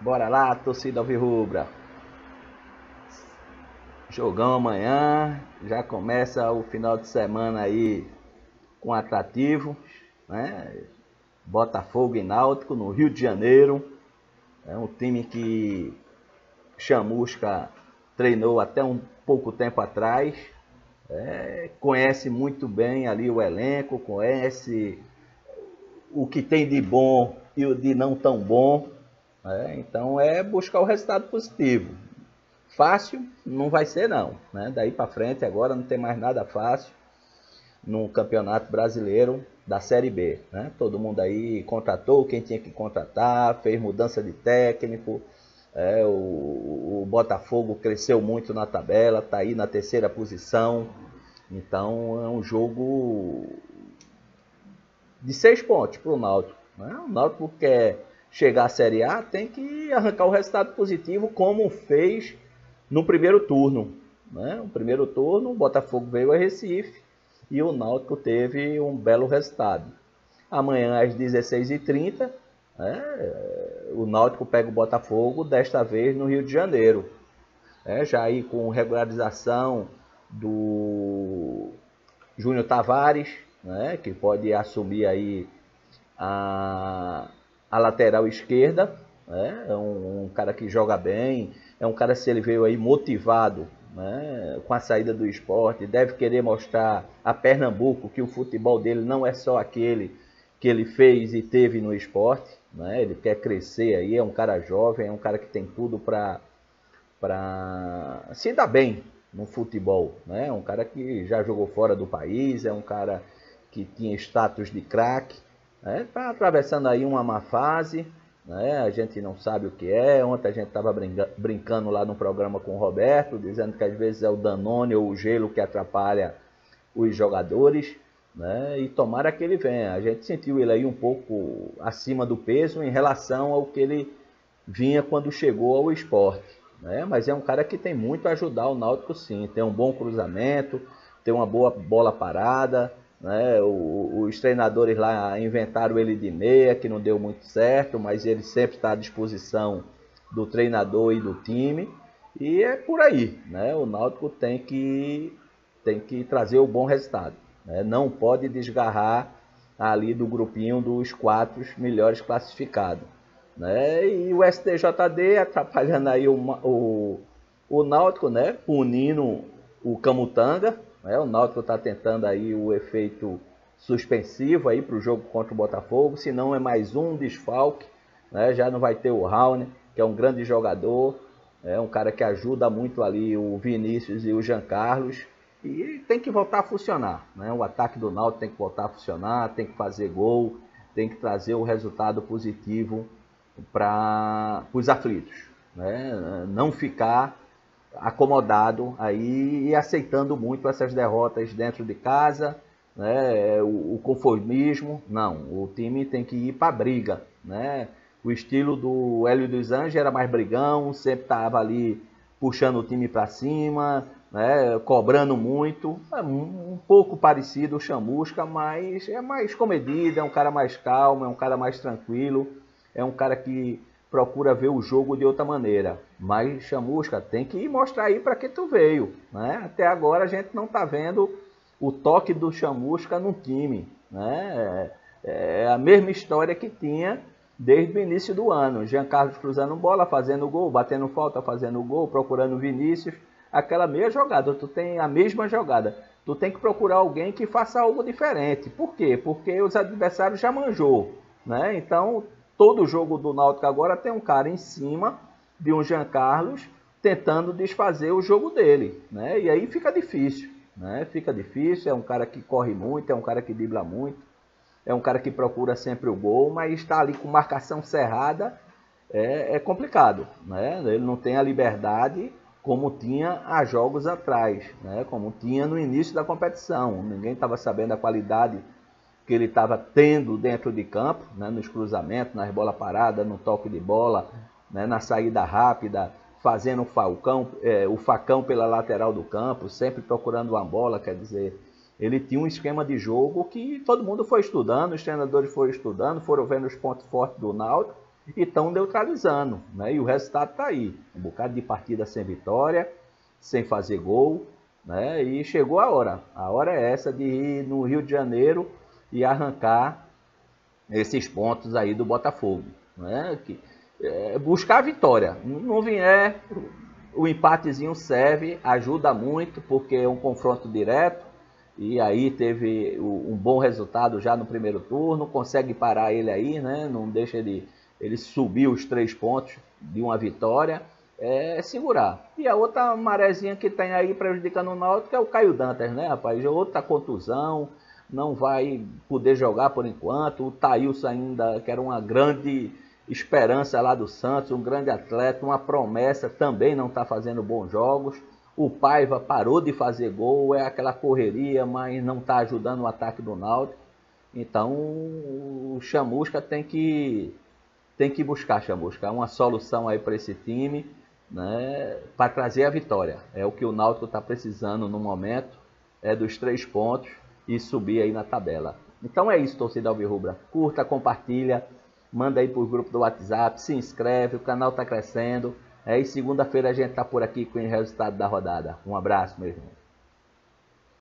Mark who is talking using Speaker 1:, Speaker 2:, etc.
Speaker 1: Bora lá, torcida alvirrubra. Jogão amanhã, já começa o final de semana aí com atrativo, né? Botafogo e Náutico no Rio de Janeiro. É um time que Chamusca treinou até um pouco tempo atrás. Conhece muito bem ali o elenco, conhece o que tem de bom e o de não tão bom. Então é buscar o resultado positivo. Fácil não vai ser não, né? Daí para frente agora não tem mais nada fácil no Campeonato Brasileiro da Série B, né? Todo mundo aí contratou quem tinha que contratar, fez mudança de técnico, o Botafogo cresceu muito na tabela, está aí na terceira posição, então é um jogo de 6 pontos para o Náutico, né? O Náutico quer chegar à Série A, tem que arrancar o resultado positivo como fez no primeiro turno, né? No primeiro turno, o Botafogo veio a Recife e o Náutico teve um belo resultado. Amanhã às 16h30, o Náutico pega o Botafogo, desta vez no Rio de Janeiro. Já aí com regularização do Júnior Tavares, né, que pode assumir aí a lateral esquerda. É um cara que joga bem, é um cara, se ele veio aí motivado, né, com a saída do esporte, deve querer mostrar a Pernambuco que o futebol dele não é só aquele que ele fez e teve no esporte, né? Ele quer crescer aí, é um cara jovem, é um cara que tem tudo para se dar bem no futebol, né? É um cara que já jogou fora do país, é um cara que tinha status de craque, está atravessando aí uma má fase, né? A gente não sabe o que é. Ontem a gente estava brincando lá no programa com o Roberto, dizendo que às vezes é o Danone ou o gelo que atrapalha os jogadores, né? E tomara que ele venha. A gente sentiu ele aí um pouco acima do peso em relação ao que ele vinha quando chegou ao esporte, né? Mas é um cara que tem muito a ajudar o Náutico, sim. Tem um bom cruzamento, tem uma boa bola parada, né? Os treinadores lá inventaram ele de meia, que não deu muito certo, mas ele sempre está à disposição do treinador e do time. E é por aí, né? O Náutico tem que trazer o bom resultado, né? Não pode desgarrar ali do grupinho dos 4 melhores classificados, né? E o STJD atrapalhando aí o Náutico, né? Punindo o Camutanga, né? O Náutico está tentando aí o efeito suspensivo aí para o jogo contra o Botafogo, senão é mais um desfalque, né? Já não vai ter o Raul, que é um grande jogador, é um cara que ajuda muito ali o Vinícius e o Jean Carlos, e tem que voltar a funcionar, né? O ataque do Náutico tem que voltar a funcionar, tem que fazer gol, tem que trazer o resultado positivo para os aflitos, né? Não ficar acomodado aí e aceitando muito essas derrotas dentro de casa, né? O conformismo, não. O time tem que ir para a briga, né? O estilo do Hélio dos Anjos era mais brigão, sempre estava ali puxando o time para cima, né? Cobrando muito. É um pouco parecido o Chamusca, mas é mais comedido, é um cara mais calmo, é um cara mais tranquilo, é um cara que procura ver o jogo de outra maneira. Mas Chamusca tem que mostrar aí para que tu veio, né? Até agora a gente não está vendo o toque do Chamusca no time, né? É a mesma história que tinha desde o início do ano. Jean Carlos cruzando bola, fazendo gol, batendo falta, fazendo gol, procurando Vinícius. Aquela mesma jogada, tu tem a mesma jogada. Tu tem que procurar alguém que faça algo diferente. Por quê? Porque os adversários já manjou, né? Então, todo jogo do Náutico agora tem um cara em cima de um Jean Carlos tentando desfazer o jogo dele, né? E aí fica difícil, né? Fica difícil, é um cara que corre muito, é um cara que dribla muito, é um cara que procura sempre o gol, mas está ali com marcação cerrada, é complicado, né? Ele não tem a liberdade como tinha há jogos atrás, né? Como tinha no início da competição. Ninguém estava sabendo a qualidade que ele estava tendo dentro de campo, né? Nos cruzamentos, nas bolas paradas, no toque de bola, né? Na saída rápida, fazendo o facão pela lateral do campo, sempre procurando uma bola, quer dizer, ele tinha um esquema de jogo que todo mundo foi estudando, os treinadores foram estudando, foram vendo os pontos fortes do Náutico e estão neutralizando, né? E o resultado está aí, um bocado de partida sem vitória, sem fazer gol, né? E chegou a hora é essa de ir no Rio de Janeiro e arrancar esses pontos aí do Botafogo, né? Buscar a vitória, não vier, o empatezinho serve, ajuda muito, porque é um confronto direto, e aí teve um bom resultado já no primeiro turno, consegue parar ele aí, né? Não deixa ele subir os 3 pontos de uma vitória, segurar. E a outra marezinha que tem aí prejudicando o Náutico é o Caio Dantas, né, rapaz? Outra contusão, não vai poder jogar por enquanto. O Thailson ainda, que era uma grande esperança lá do Santos, um grande atleta, uma promessa, também não está fazendo bons jogos. O Paiva parou de fazer gol, é aquela correria, mas não está ajudando o ataque do Náutico. Então o Chamusca tem que buscar, Chamusca, uma solução aí para esse time, né, para trazer a vitória. É o que o Náutico está precisando no momento, é dos 3 pontos e subir aí na tabela. Então é isso, torcida alvirrubra. Curta, compartilha, manda aí para o grupo do WhatsApp, se inscreve, o canal está crescendo. E segunda-feira a gente está por aqui com o resultado da rodada. Um abraço, meu irmão.